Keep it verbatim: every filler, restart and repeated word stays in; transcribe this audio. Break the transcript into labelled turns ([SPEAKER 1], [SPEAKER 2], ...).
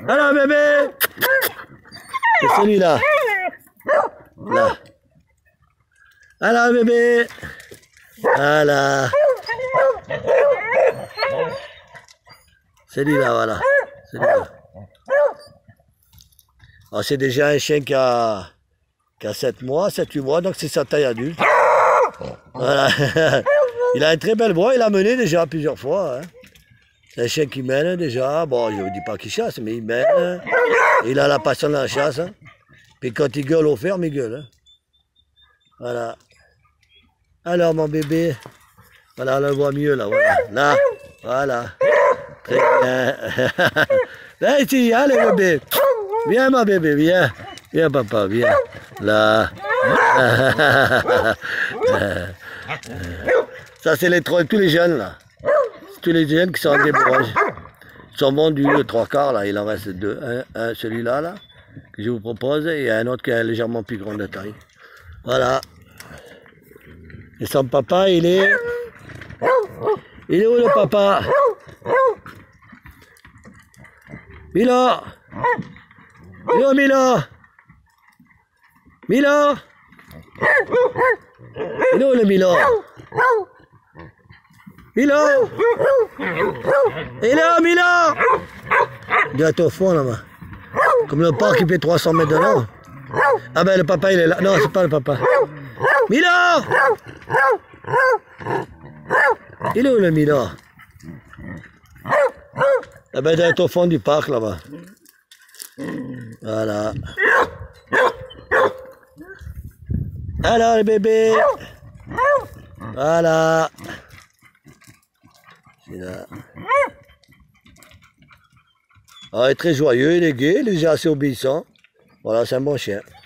[SPEAKER 1] Alors bébé. C'est celui-là. Là. Alors bébé. Voilà. Celui-là, voilà. Celui-là. Alors c'est déjà un chien qui a, qui a sept mois, sept huit mois, donc c'est sa taille adulte. Voilà. Il a une très belle voix, il a mené déjà plusieurs fois. Hein. C'est un chien qui mène déjà. Bon, je ne vous dis pas qu'il chasse, mais il mène. Il a la passion de la chasse. Hein. Puis quand il gueule au ferme, il gueule. Hein. Voilà. Alors mon bébé. Voilà, on le voit mieux là. Voilà. Là. Voilà. Très bien. Viens ici, allez bébé. Viens ma bébé, viens. Viens papa, viens. Là. Ça c'est les trois, tous les jeunes là. Tous les jeunes qui sont en débourrage. Ils sont vendus le trois quarts là, il en reste deux. Un, un celui-là là, que je vous propose, et un autre qui est légèrement plus grand de taille. Voilà. Et son papa, il est... Il est où le papa? Milo! Milo, Milo! Milo! Il est où le Milo? Milo! Il est là, Milo! Il doit être au fond là-bas. Comme le parc qui fait trois cents mètres de long. Ah ben le papa il est là. Non, c'est pas le papa. Milo! Il est où le Milo? Ah ben il doit être au fond du parc là-bas. Voilà. Alors le bébé. Voilà. Là. Ah, il est très joyeux, il est gai, il est déjà assez obéissant. Voilà, c'est un bon chien.